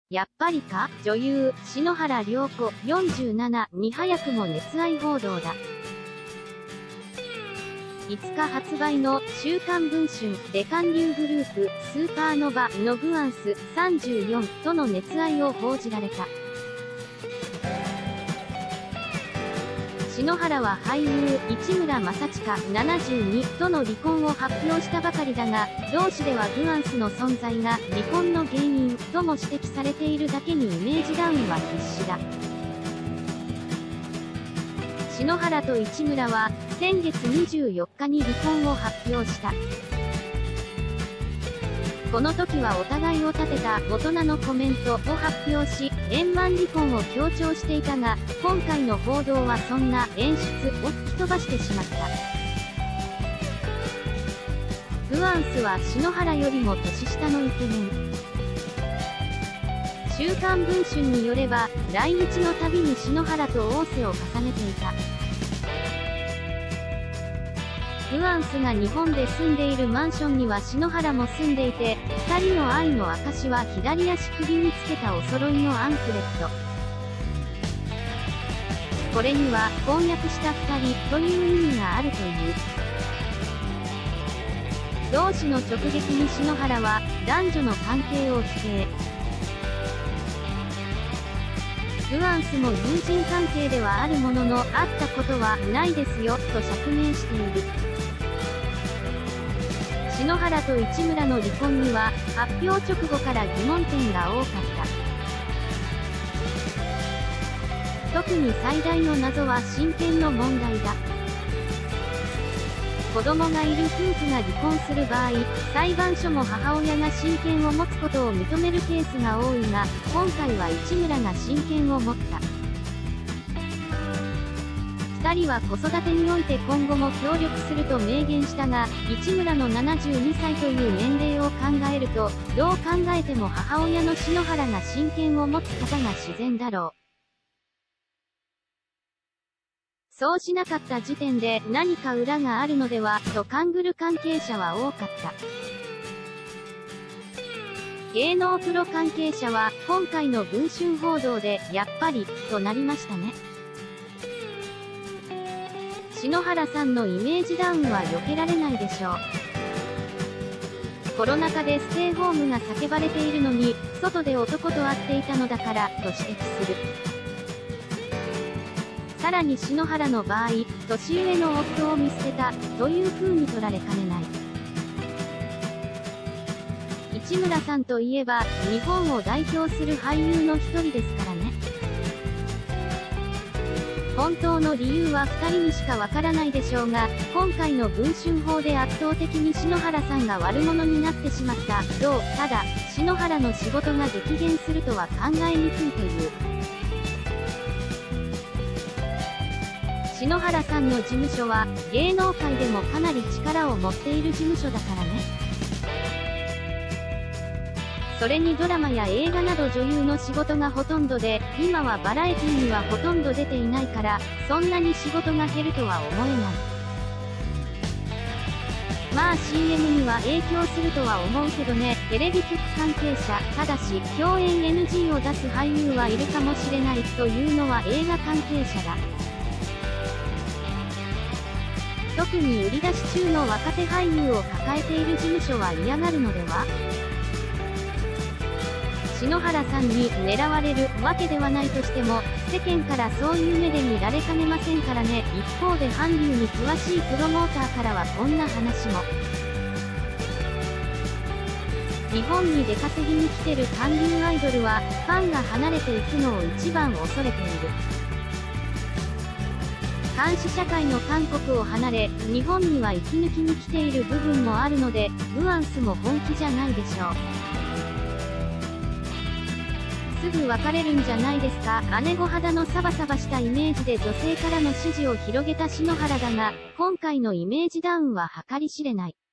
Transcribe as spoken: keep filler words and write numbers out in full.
やっぱりか、女優、篠原涼子、よんじゅうななに早くも熱愛報道だ。いつか発売の週刊文春で韓流グループ、スーパーノヴァのグアンスさんじゅうよんとの熱愛を報じられた。篠原は俳優、市村正親ななじゅうにとの離婚を発表したばかりだが、同誌ではグアンスの存在が離婚の原因とも指摘されているだけにイメージダウンは必至だ。篠原と市村は先月にじゅうよっかに離婚を発表した。この時はお互いを立てた大人のコメントを発表し、円満離婚を強調していたが、今回の報道はそんな演出を吹き飛ばしてしまった。グアンスは篠原よりも年下のイケメン。週刊文春によれば、来日のたびに篠原と仰せを重ねていた。グアンスが日本で住んでいるマンションには篠原も住んでいて、ふたりの愛の証は左足首につけたお揃いのアンクレット。これには、婚約したふたりという意味があるという。同誌の直撃に篠原は、男女の関係を否定。グアンスも友人関係ではあるものの、会ったことはないですよ、と釈明している。篠原と市村の離婚には、発表直後から疑問点が多かった。特に最大の謎は親権の問題だ。子供がいる夫婦が離婚する場合、裁判所も母親が親権を持つことを認めるケースが多いが、今回は市村が親権を持った。ふたりは子育てにおいて今後も協力すると明言したが、市村のななじゅうにさいという年齢を考えると、どう考えても母親の篠原が親権を持つ方が自然だろう。そうしなかった時点で何か裏があるのでは、と勘ぐる関係者は多かった。芸能プロ関係者は、今回の文春報道で、やっぱり、となりましたね。篠原さんのイメージダウンは避けられないでしょう。コロナ禍でステイホームが叫ばれているのに、外で男と会っていたのだから、と指摘する。さらに篠原の場合、年上の夫を見捨てた、という風に取られかねない。市村さんといえば、日本を代表する俳優の一人ですからね。本当の理由はふたりにしかわからないでしょうが、今回の文春報で圧倒的に篠原さんが悪者になってしまった。どう、ただ、篠原の仕事が激減するとは考えにくいという。篠原さんの事務所は、芸能界でもかなり力を持っている事務所だからね。それにドラマや映画など女優の仕事がほとんどで、今はバラエティにはほとんど出ていないから、そんなに仕事が減るとは思えない。まあ シーエム には影響するとは思うけどね。テレビ局関係者、ただし、共演 エヌジー を出す俳優はいるかもしれないというのは映画関係者だ。特に売り出し中の若手俳優を抱えている事務所は嫌がるのでは？篠原さんに狙われるわけではないとしても、世間からそういう目で見られかねませんからね。一方で韓流に詳しいプロモーターからはこんな話も。日本に出稼ぎに来てる韓流アイドルは、ファンが離れていくのを一番恐れている。監視社会の韓国を離れ、日本には息抜きに来ている部分もあるので、グアンスも本気じゃないでしょう。すぐ別れるんじゃないですか。姉御肌のサバサバしたイメージで女性からの支持を広げた篠原だが、今回のイメージダウンは計り知れない。